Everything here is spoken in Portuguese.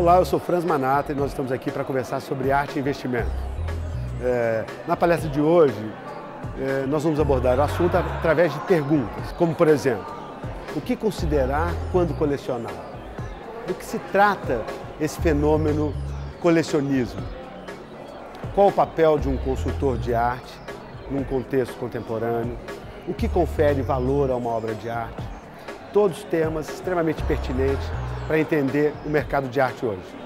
Olá, eu sou Franz Manata e nós estamos aqui para conversar sobre arte e investimento. Na palestra de hoje, nós vamos abordar o assunto através de perguntas, como por exemplo, o que considerar quando colecionar? Do que se trata esse fenômeno colecionismo? Qual o papel de um consultor de arte num contexto contemporâneo? O que confere valor a uma obra de arte? Todos temas extremamente pertinentes para entender o mercado de arte hoje.